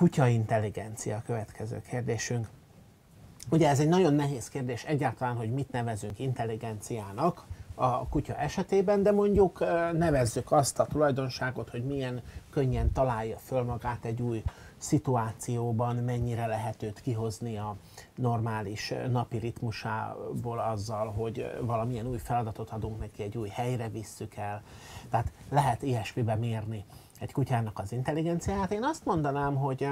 Kutya intelligencia a következő kérdésünk. Ugye ez egy nagyon nehéz kérdés egyáltalán, hogy mit nevezünk intelligenciának a kutya esetében, de mondjuk nevezzük azt a tulajdonságot, hogy milyen könnyen találja föl magát egy új szituációban, mennyire lehet őt kihozni a normális napi ritmusából azzal, hogy valamilyen új feladatot adunk neki, egy új helyre visszük el. Tehát lehet ilyesmibe mérni egy kutyának az intelligenciáját. Én azt mondanám, hogy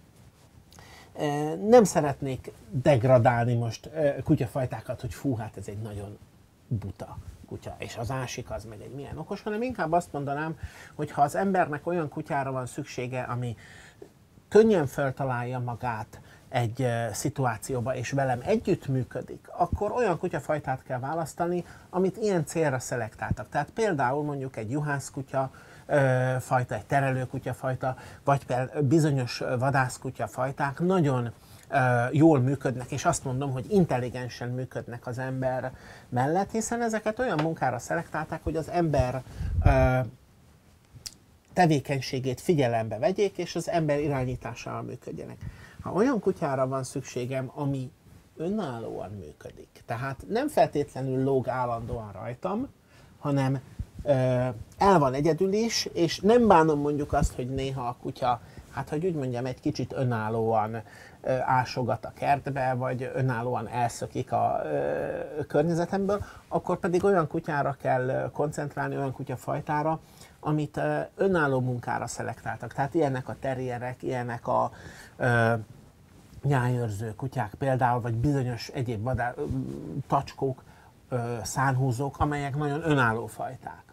nem szeretnék degradálni most kutyafajtákat, hogy fú, hát ez egy nagyon buta kutya, és az másik az meg egy milyen okos, hanem inkább azt mondanám, hogy ha az embernek olyan kutyára van szüksége, ami könnyen feltalálja magát egy szituációba, és velem együtt működik, akkor olyan kutyafajtát kell választani, amit ilyen célra szelektáltak. Tehát például mondjuk egy juhászkutya fajta, egy terelőkutya fajta, vagy például bizonyos vadászkutya fajták nagyon jól működnek, és azt mondom, hogy intelligensen működnek az ember mellett, hiszen ezeket olyan munkára szelektálták, hogy az ember tevékenységét figyelembe vegyék, és az ember irányításával működjenek. Ha olyan kutyára van szükségem, ami önállóan működik, tehát nem feltétlenül lóg állandóan rajtam, hanem el van egyedül is, és nem bánom mondjuk azt, hogy néha a kutya, hát hogy úgy mondjam, egy kicsit önállóan ásogat a kertbe, vagy önállóan elszökik a környezetemből, akkor pedig olyan kutyára kell koncentrálni, olyan kutyafajtára, amit önálló munkára szelektáltak. Tehát ilyenek a terrierek, ilyenek a nyájőrző kutyák például, vagy bizonyos egyéb tacskók, szánhúzók, amelyek nagyon önálló fajták.